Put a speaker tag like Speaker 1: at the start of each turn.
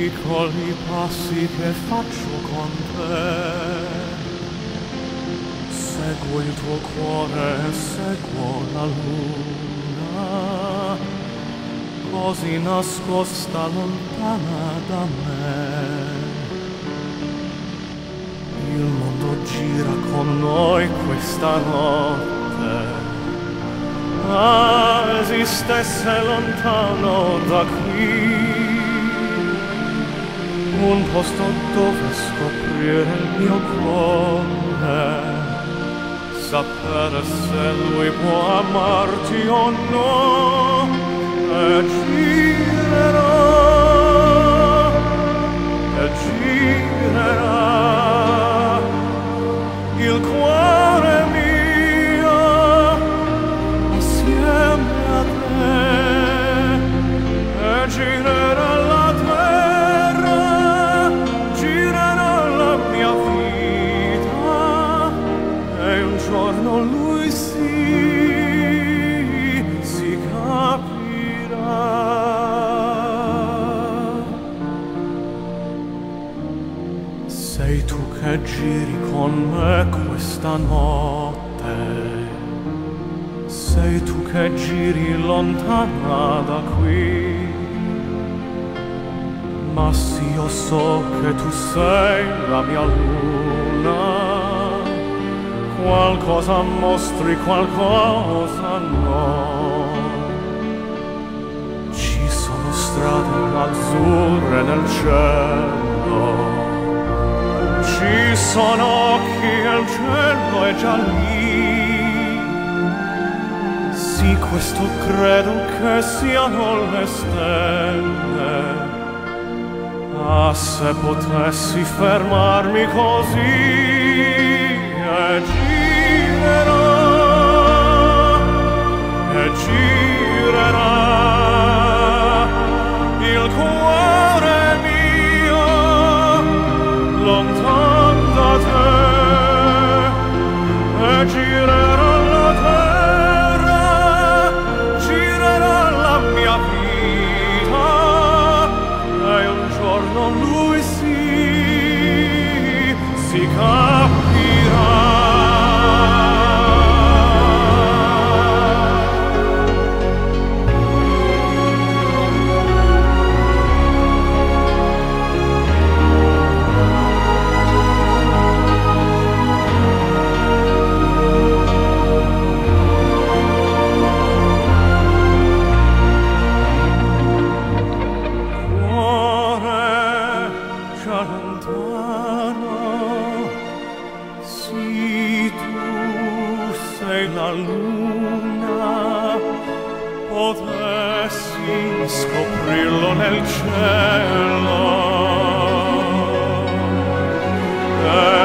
Speaker 1: piccoli passi che faccio con te. Seguo il tuo cuore, seguo la luna, così nascosta lontana da me. Il mondo gira con noi questa notte. Ah, esistesse lontano da qui un posto dove scoprire il mio cuore, sapere se lui può amarti o no, e girerà il cuore mio assieme a te, e girerà la terra, girerà la mia vita, e un giorno lui si capirà. Sei tu che giri con me questa notte, sei tu che giri lontana da qui, ma sì, io so che tu sei la mia luna, qualcosa mostri, qualcosa no. Ci sono strade azzurre nel cielo, ci sono occhi e il cielo è già lì. Sì, questo credo che siano le stelle. Ah, se potessi fermarmi così, e girerà il cuore mio lontano da te, e girerà la terra, girerà la mia vita, e un giorno lui si capirà. Sì, tu sei la luna, potessi scoprirlo nel cielo.